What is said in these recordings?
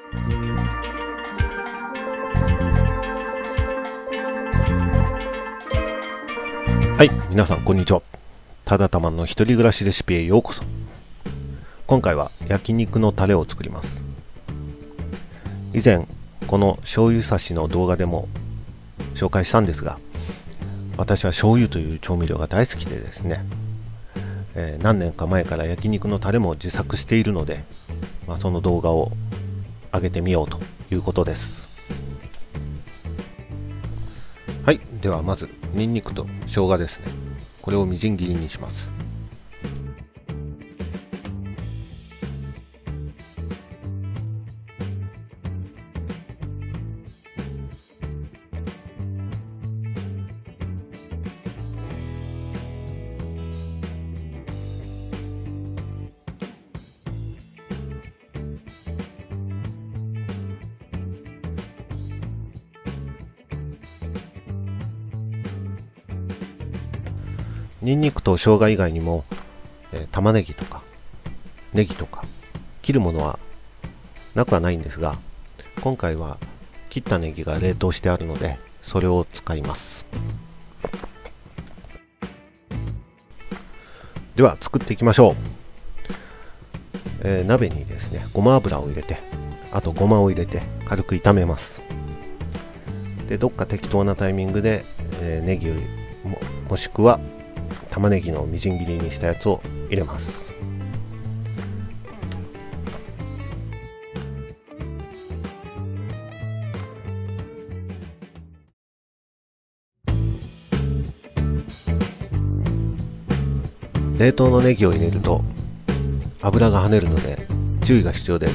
はい、皆さんこんにちは。ただたまの一人暮らしレシピへようこそ。今回は焼肉のタレを作ります。以前この醤油差しの動画でも紹介したんですが、私は醤油という調味料が大好きでですね、何年か前から焼肉のタレも自作しているので、その動画を上げてみようということです。はい、ではまずニンニクと生姜ですね。これをみじん切りにします。ニンニクと生姜以外にも、玉ねぎとかネギとか切るものはなくはないんですが、今回は切ったネギが冷凍してあるのでそれを使います。では作っていきましょう。鍋にですねごま油を入れて、あとごまを入れて軽く炒めます。でどっか適当なタイミングで、ネギ もしくは玉ねぎのみじん切りにしたやつを入れます。冷凍のネギを入れると油が跳ねるので注意が必要です。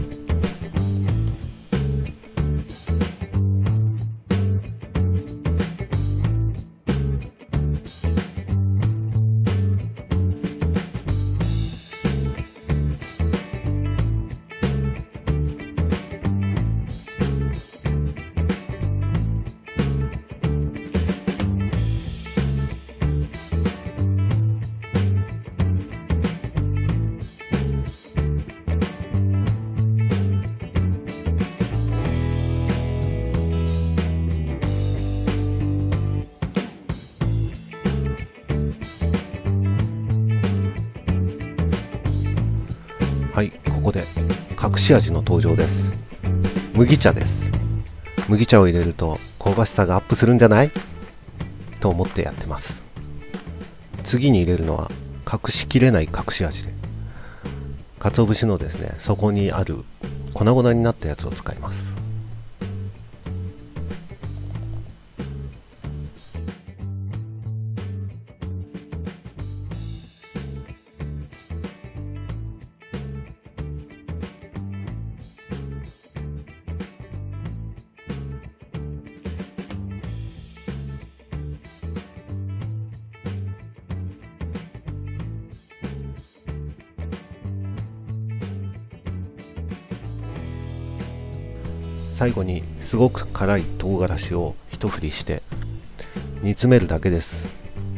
はい、ここで隠し味の登場です。麦茶です。麦茶を入れると香ばしさがアップするんじゃないと思ってやってます。次に入れるのは隠しきれない隠し味で、鰹節のですね底にある粉々になったやつを使います。最後にすごく辛い唐辛子を一振りして煮詰めるだけです。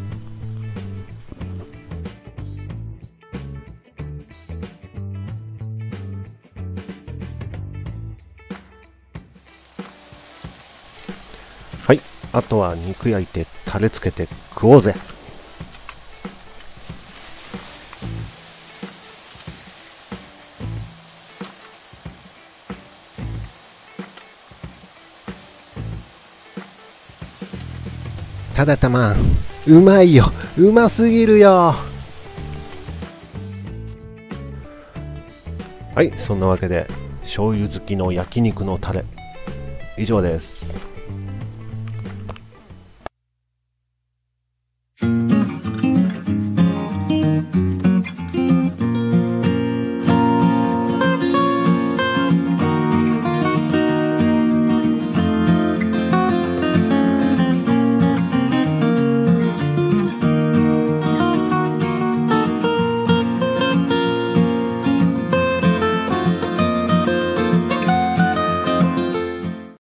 はい、あとは肉焼いてタレつけて食おうぜ。ただたま、うまいよ、うますぎるよ。はい、そんなわけで醤油好きの焼肉のタレ以上です。